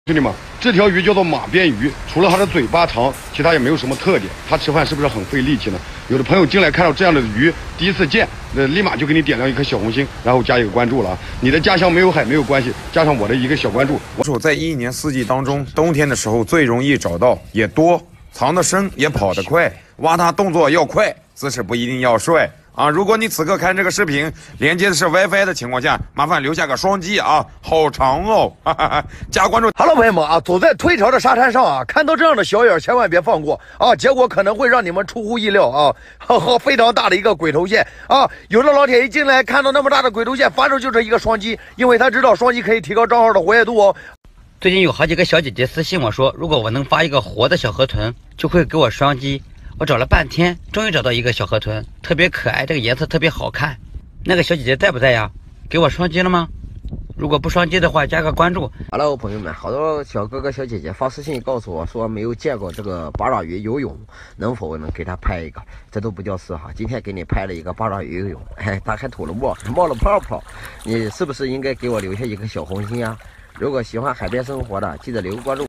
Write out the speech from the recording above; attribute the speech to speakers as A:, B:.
A: 兄弟们，这条鱼叫做马鞭鱼，除了它的嘴巴长，其他也没有什么特点。它吃饭是不是很费力气呢？有的朋友进来看到这样的鱼，第一次见，立马就给你点亮一颗小红心，然后加一个关注了啊！你的家乡没有海没有关系，加上我的一个小关注。
B: 我说在一年四季当中，冬天的时候最容易找到，也多，藏得深，也跑得快，挖它动作要快，姿势不一定要帅。啊，如果你此刻看这个视频连接的是 WiFi 的情况下，麻烦留下个双击啊，好长哦，哈哈哈！加关注。
C: Hello， 朋友们啊，走在退潮的沙滩上啊，看到这样的小眼千万别放过啊，结果可能会让你们出乎意料啊，非常大的一个鬼头蟹啊！有的老铁一进来看到那么大的鬼头蟹，反手就是一个双击，因为他知道双击可以提高账号的活跃度哦。
D: 最近有好几个小姐姐私信我说，如果我能发一个活的小河豚，就会给我双击。我找了半天，终于找到一个小河豚，特别可爱，这个颜色特别好看。那个小姐姐在不在呀？给我双击了吗？如果不双击的话，加个关注。
E: Hello， 朋友们，好多小哥哥小姐姐发私信告诉我说没有见过这个八爪鱼游泳，能否能给他拍一个？这都不叫事哈。今天给你拍了一个八爪鱼游泳，它还吐了沫，冒了泡泡，你是不是应该给我留下一个小红心啊？如果喜欢海边生活的，记得留个关注。